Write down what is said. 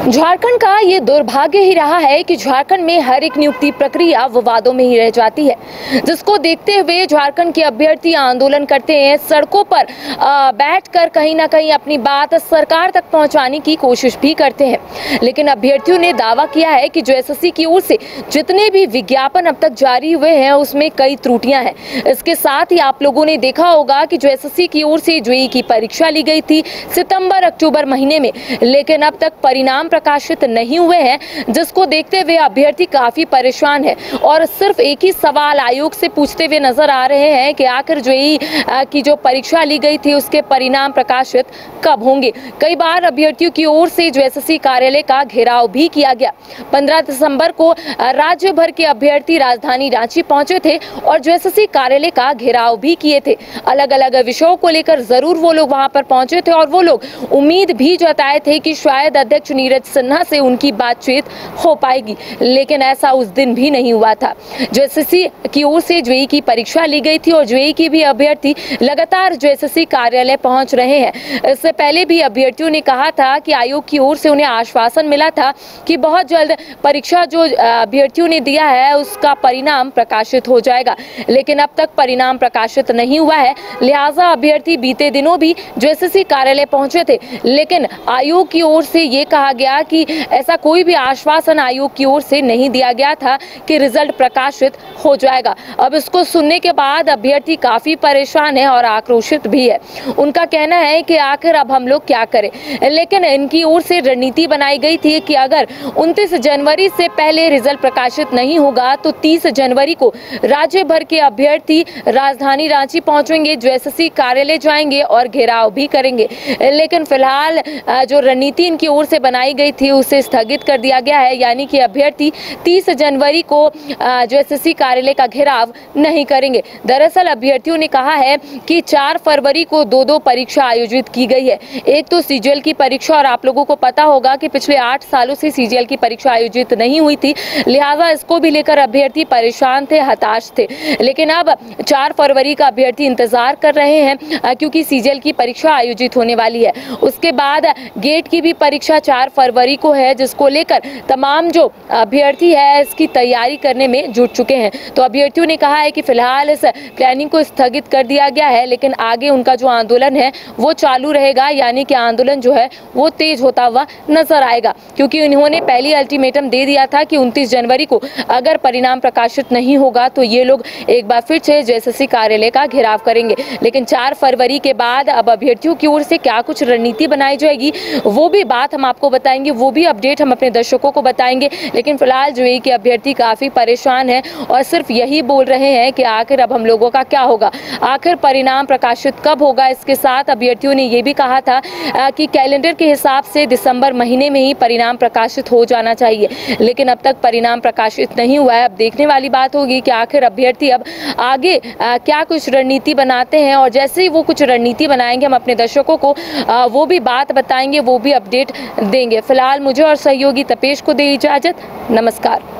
झारखंड का ये दुर्भाग्य ही रहा है कि झारखंड में हर एक नियुक्ति प्रक्रिया विवादों में ही रह जाती है, जिसको देखते हुए झारखंड के अभ्यर्थी आंदोलन करते हैं, सड़कों पर बैठकर कहीं ना कहीं अपनी बात सरकार तक पहुंचाने की कोशिश भी करते हैं। लेकिन अभ्यर्थियों ने दावा किया है कि जो एसएससी की ओर से जितने भी विज्ञापन अब तक जारी हुए हैं उसमें कई त्रुटियां हैं। इसके साथ ही आप लोगों ने देखा होगा कि जो एसएससी की ओर से जेईई की परीक्षा ली गई थी सितंबर अक्टूबर महीने में, लेकिन अब तक परिणाम प्रकाशित नहीं हुए हैं, जिसको देखते हुए अभ्यर्थी काफी परेशान है और सिर्फ एक ही सवाल आयोग से पूछते हुए नजर आ रहे हैं कि आखिर जेईई की जो परीक्षा ली गई थी उसके परिणाम प्रकाशित कब होंगे। कई बार अभ्यर्थियों की ओर से जो एसएससी कार्यालय का घेराव भी किया गया। 15 दिसंबर को राज्य भर के अभ्यर्थी राजधानी रांची पहुंचे थे और जो एसएससी कार्यालय का घेराव भी किए थे। अलग अलग विषयों को लेकर जरूर वो लोग वहां पर पहुंचे थे और वो लोग उम्मीद भी जताए थे कि शायद अध्यक्ष नीरज सिन्हा से उनकी बातचीत हो पाएगी, लेकिन ऐसा उस दिन भी नहीं हुआ था। जो एसएससी की ओर से जेईई की परीक्षा ली गई थी और जेईई की भी अभ्यर्थी लगातार जो एसएससी कार्यालय पहुंच रहे हैं। इससे पहले भी अभ्यर्थियों ने कहा था कि आयोग की ओर से उन्हें आश्वासन मिला था कि बहुत जल्द परीक्षा जो अभ्यर्थियों ने दिया है उसका परिणाम प्रकाशित हो जाएगा, लेकिन अब तक परिणाम प्रकाशित नहीं हुआ है। लिहाजा अभ्यर्थी बीते दिनों भी जो एसएससी कार्यालय पहुंचे थे, लेकिन आयोग की ओर से ये कहा गया कि ऐसा कोई भी आश्वासन आयोग की ओर से नहीं दिया गया था कि रिजल्ट प्रकाशित हो जाएगा। अब इसको सुनने के बाद अभ्यर्थी काफी परेशान है और आक्रोशित भी है। उनका कहना है कि आखिर अब हम लोग क्या करें, लेकिन इनकी ओर से रणनीति बनाई गई थी कि अगर 29 जनवरी से पहले रिजल्ट प्रकाशित नहीं होगा तो 30 जनवरी को राज्य भर के अभ्यर्थी राजधानी रांची पहुंचेंगे, जो एसएससी कार्यालय जाएंगे और घेराव भी करेंगे। लेकिन फिलहाल जो रणनीति इनकी ओर से बनाई गई थी उसे स्थगित कर दिया गया है, यानी कि अभ्यर्थी 30 जनवरी को जो एसएससी कार्यालय का घेराव नहीं करेंगे। दरअसल अभ्यर्थियों ने कहा है कि 4 फरवरी को दो परीक्षा आयोजित की गई है। एक तो सीजीएल की परीक्षा, और आप लोगों को पता होगा कि पिछले 8 सालों से सीजीएल की परीक्षा आयोजित नहीं हुई थी, लिहाजा इसको भी लेकर अभ्यर्थी परेशान थे, हताश थे। लेकिन अब 4 फरवरी का अभ्यर्थी इंतजार कर रहे हैं क्योंकि सीजीएल की परीक्षा आयोजित होने वाली है। उसके बाद गेट की भी परीक्षा 4 फरवरी को है, जिसको लेकर तमाम जो अभ्यर्थी है इसकी तैयारी करने में जुट चुके हैं। तो अभ्यर्थियों ने कहा है कि फिलहाल इस प्लानिंग को स्थगित कर दिया गया है, लेकिन आगे उनका जो आंदोलन है वो चालू रहेगा, यानी कि आंदोलन जो है वो तेज होता हुआ नजर आएगा, क्योंकि उन्होंने पहली अल्टीमेटम दे दिया था कि 29 जनवरी को अगर परिणाम प्रकाशित नहीं होगा तो ये लोग एक बार फिर से एसएससी कार्यालय का घेराव करेंगे। लेकिन 4 फरवरी के बाद अब अभ्यर्थियों की ओर से क्या कुछ रणनीति बनाई जाएगी वो भी बात हम आपको बताएंगे, वो भी अपडेट हम अपने दर्शकों को बताएंगे। लेकिन फिलहाल जेईई के अभ्यर्थी काफी परेशान हैं और सिर्फ यही बोल रहे हैं कि आखिर अब हम लोगों का क्या होगा, आखिर परिणाम प्रकाशित कब होगा। इसके साथ अभ्यर्थियों ने ये भी कहा था कि कैलेंडर के हिसाब से दिसंबर महीने में ही परिणाम प्रकाशित हो जाना चाहिए, लेकिन अब तक परिणाम प्रकाशित नहीं हुआ है। अब देखने वाली बात होगी कि आखिर अभ्यर्थी अब आगे क्या कुछ रणनीति बनाते हैं, और जैसे ही वो कुछ रणनीति बनाएंगे हम अपने दर्शकों को वो भी बात बताएंगे, वो भी अपडेट देंगे। फिलहाल मुझे और सहयोगी तपेश को दे इजाजत। नमस्कार।